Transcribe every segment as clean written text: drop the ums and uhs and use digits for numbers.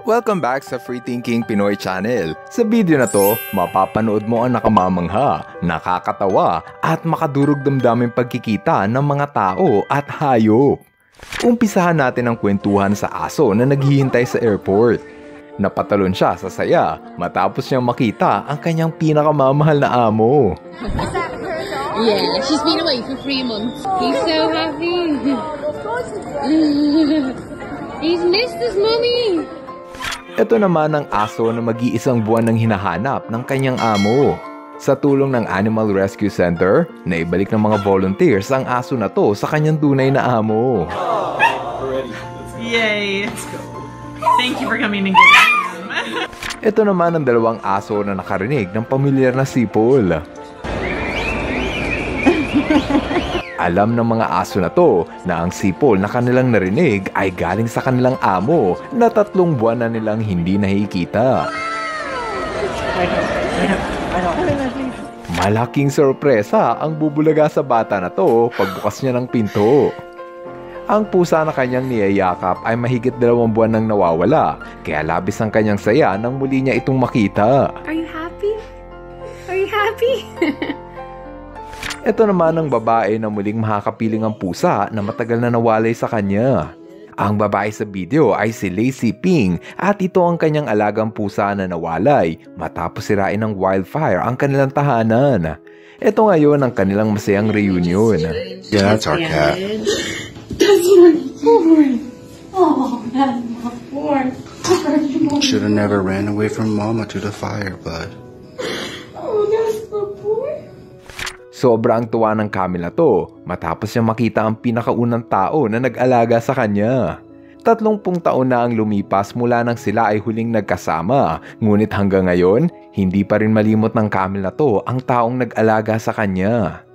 Welcome back sa Free Thinking Pinoy Channel. Sa video na to, mapapanood mo ang nakamamangha, nakakatawa at makadurog damdaming pagkikita ng mga tao at hayop. Umpisahan natin ang kwentuhan sa aso na naghihintay sa airport. Napatalon siya sa saya matapos niyang makita ang kanyang pinakamamahal na amo. Yeah, she's been away for 3 months. He's so happy. He's missed his mommy. Ito naman ang aso na mag-iisang buwan nang hinahanap ng kanyang amo. Sa tulong ng Animal Rescue Center, naibalik ng mga volunteers ang aso na to sa kanyang tunay na amo. Yay! Let's go. Thank you for coming and getting him. Ito naman ang dalawang aso na nakarinig ng pamilyar na sipol. Alam ng mga aso na to na ang sipol na kanilang narinig ay galing sa kanilang amo na 3 buwan na nilang hindi nakikita. Malaking sorpresa ang bubulaga sa bata na to pagbukas niya ng pinto. Ang pusa na kanyang niyayakap ay mahigit 2 buwan nang nawawala, kaya labis ang kanyang saya nang muli niya itong makita. Are you happy? Are you happy? Ito naman ang babae na muling makakapiling ang pusa na matagal na nawalay sa kanya. Ang babae sa video ay si Lacey Ping at ito ang kanyang alagang pusa na nawalay matapos sirain ng wildfire ang kanilang tahanan. Ito ngayon ang kanilang masayang reunion. Yeah, that's our cat. That's my boy. Oh, that's my boy. Should have never ran away from Mama to the fire, bud. Oh, that's my boy. Sobrang tuwa ng Camila to matapos niya makita ang pinakaunang tao na nag-alaga sa kanya. 30 taon na ang lumipas mula nang sila ay huling nagkasama, ngunit hanggang ngayon, hindi pa rin malimot ng Camila to ang taong nag-alaga sa kanya.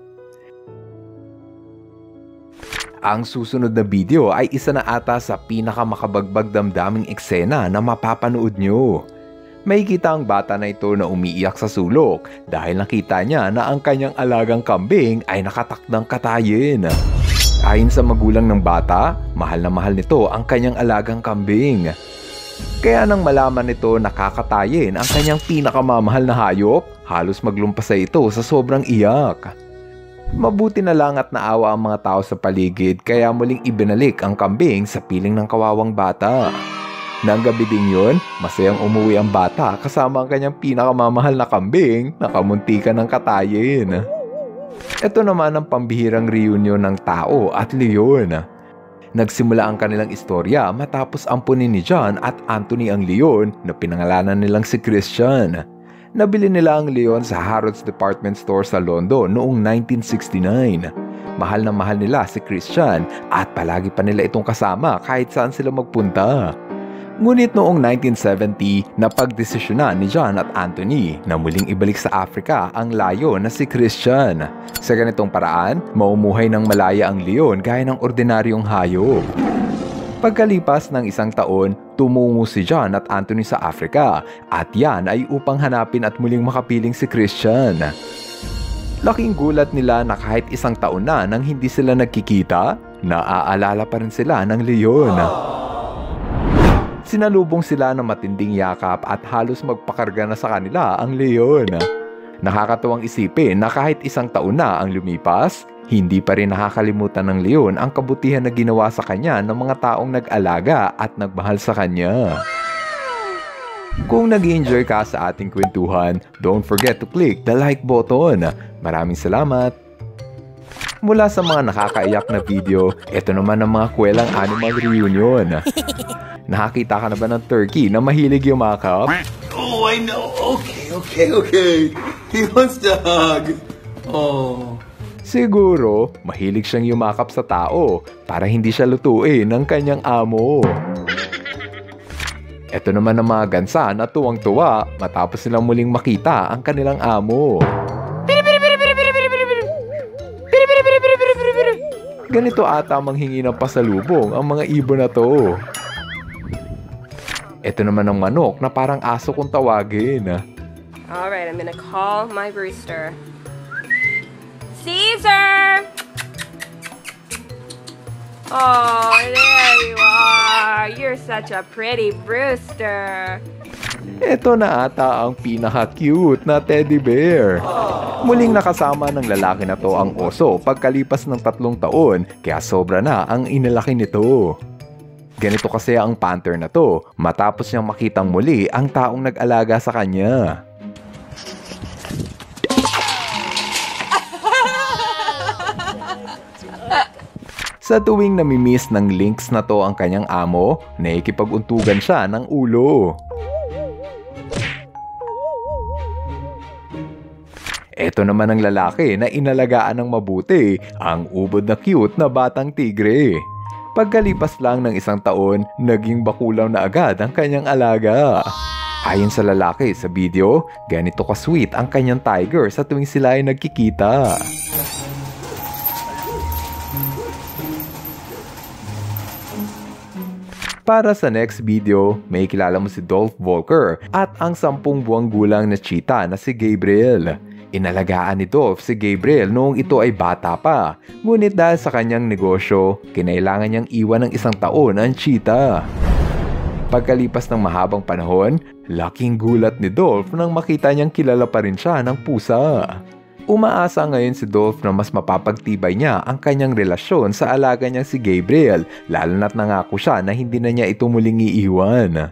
Ang susunod na video ay isa na ata sa pinakamakabagbag damdaming eksena na mapapanood nyo. May kita ang bata na ito na umiiyak sa sulok dahil nakita niya na ang kanyang alagang kambing ay nakatakdang katayin. Ayon sa magulang ng bata, mahal na mahal nito ang kanyang alagang kambing. Kaya nang malaman nito na kakatayin ang kanyang pinakamamahal na hayop, halos maglumpasay ito sa sobrang iyak. Mabuti na lang at naawa ang mga tao sa paligid kaya muling ibinalik ang kambing sa piling ng kawawang bata. Nang gabi ding yun, masayang umuwi ang bata kasama ang kanyang pinakamamahal na kambing na kamuntikan ng katayin. Ito naman ang pambihirang reunion ng tao at leon. Nagsimula ang kanilang istorya matapos ampunin ni John at Anthony ang leon na pinangalanan nilang si Christian. Nabili nila ang leon sa Harrods Department Store sa London noong 1969. Mahal na mahal nila si Christian at palagi pa nila itong kasama kahit saan sila magpunta. Ngunit noong 1970, napagdesisyonan ni John at Anthony na muling ibalik sa Africa ang layon na si Christian. Sa ganitong paraan, maumuhay ng malaya ang leon gaya ng ordinaryong hayop. Pagkalipas ng 1 taon, tumungo si John at Anthony sa Africa at yan ay upang hanapin at muling makapiling si Christian. Laking gulat nila na kahit 1 taon na nang hindi sila nagkikita, naaalala pa rin sila ng leon. Sinalubong sila ng matinding yakap at halos magpakarga na sa kanila ang leon. Nakakatuwang isipin na kahit 1 taon na ang lumipas, hindi pa rin nakakalimutan ng leon ang kabutihan na ginawa sa kanya ng mga taong nag-alaga at nagmahal sa kanya. Kung nag-enjoy ka sa ating kwentuhan, don't forget to click the like button. Maraming salamat! Mula sa mga nakakaiyak na video, ito naman ang mga kwelang animal reunion. Nakakita ka na ba ng turkey na mahilig yumakap? Oh, I know. Okay. He wants to hug. Oh. Siguro, mahilig siyang yumakap sa tao para hindi siya lutuin ng kanyang amo. Ito naman ang mga gansa na tuwang-tuwa matapos silang muling makita ang kanilang amo. Ganito ata manghingi ng pasalubong ang mga ibon na to. Ito naman ang manok na parang aso kung tawagin. Alright, I'm gonna call my rooster. Caesar! Oh, there you are. You're such a pretty Brewster. Ito na ata ang pinaka-cute na teddy bear. Muling nakasama ng lalaki na to ang oso pagkalipas ng 3 taon, kaya sobra na ang inilaki nito. Ganito kasi ang panther na to matapos niyang makitang muli ang taong nag-alaga sa kanya. Sa tuwing namimiss ng Lynx na to ang kanyang amo, nakikipag-untugan siya ng ulo. Ito naman ang lalaki na inalagaan ng mabuti, ang ubod na cute na batang tigre. Pagkalipas lang ng 1 taon, naging bakulaw na agad ang kanyang alaga. Ayon sa lalaki sa video, ganito ka-sweet ang kanyang tiger sa tuwing sila ay nagkikita. Para sa next video, may kilala mo si Dolph Volker at ang 10 buwang gulang na cheetah na si Gabriel. Inalagaan ni Dolph si Gabriel noong ito ay bata pa, ngunit dahil sa kanyang negosyo, kinailangan niyang iwan ng 1 taon ang cheetah. Pagkalipas ng mahabang panahon, laking gulat ni Dolph nang makita niyang kilala pa rin siya ng pusa. Umaasa ngayon si Dolph na mas mapapagtibay niya ang kanyang relasyon sa alaga niyang si Gabriel, lalo na't nangako siya na hindi na niya ito muling iiwan.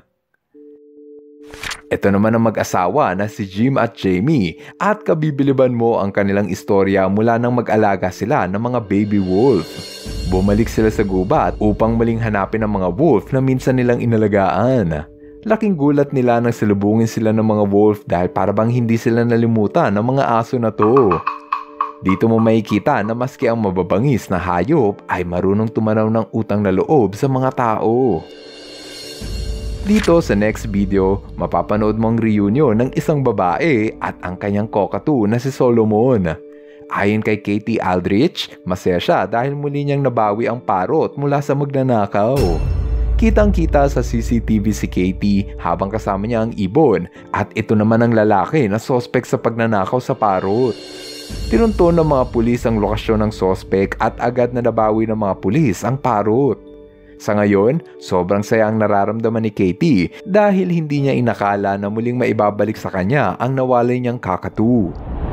Ito naman ang mag-asawa na si Jim at Jamie at kabibiliban mo ang kanilang istorya mula nang mag-alaga sila ng mga baby wolf. Bumalik sila sa gubat upang muling hanapin ang mga wolf na minsan nilang inalagaan. Laking gulat nila nang salubungin sila ng mga wolf dahil parabang hindi sila nalimutan ng mga aso na to. Dito mo makikita na maski ang mababangis na hayop ay marunong tumanaw ng utang na loob sa mga tao. Dito sa next video, mapapanood mo ang reunion ng isang babae at ang kanyang cockatoo na si Solomon. Ayon kay Katie Aldrich, masaya siya dahil muli niyang nabawi ang parrot mula sa magnanakaw. Kitang-kita sa CCTV si Katie habang kasama niya ang ibon at ito naman ang lalaki na sospek sa pagnanakaw sa parrot. Tinunton ng mga pulis ang lokasyon ng sospek at agad na nabawi ng mga pulis ang parrot. Sa ngayon, sobrang saya ang nararamdaman ni Katie dahil hindi niya inakala na muling maibabalik sa kanya ang nawalay niyang cockatoo.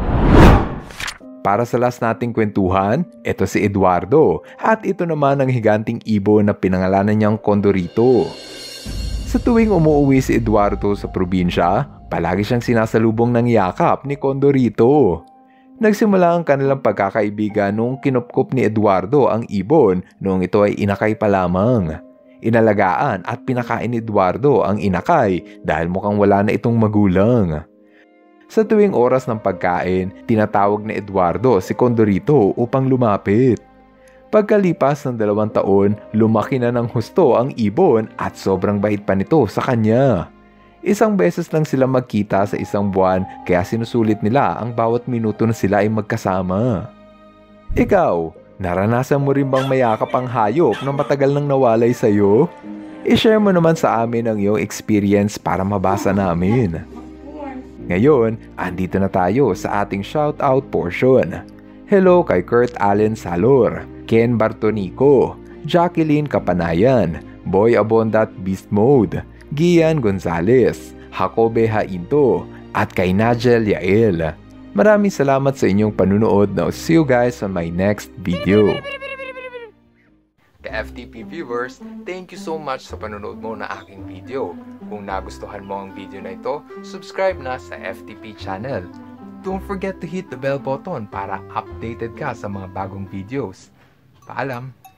Para sa last nating kwentuhan, ito si Eduardo at ito naman ang higanting ibon na pinangalanan niyang Condorito. Sa tuwing umuwi si Eduardo sa probinsya, palagi siyang sinasalubong ng yakap ni Condorito. Nagsimula ang kanilang pagkakaibigan noong kinupkup ni Eduardo ang ibon noong ito ay inakay pa lamang. Inalagaan at pinakain ni Eduardo ang inakay dahil mukhang wala na itong magulang. Sa tuwing oras ng pagkain, tinatawag ni Eduardo si Condorito upang lumapit. Pagkalipas ng 2 taon, lumaki na ng husto ang ibon at sobrang bait pa nito sa kanya. 1 beses lang sila magkita sa 1 buwan kaya sinusulit nila ang bawat minuto na sila ay magkasama. Ikaw, naranasan mo rin bang mayakap ang hayop na matagal nang nawalay sa'yo? I-share mo naman sa amin ang iyong experience para mabasa namin. Ngayon, andito na tayo sa ating shoutout portion. Hello kay Kurt Allen Salor, Ken Bartonico, Jacqueline Kapanayan, Boy Abondat Beast Mode, Gian Gonzalez, Jacobe Hainto, at kay Nigel Yael. Maraming salamat sa inyong panunood. Now see you guys on my next video. Ka-FTP viewers, thank you so much sa panonood mo na aking video. Kung nagustuhan mo ang video na ito, subscribe na sa FTP channel. Don't forget to hit the bell button para updated ka sa mga bagong videos. Paalam!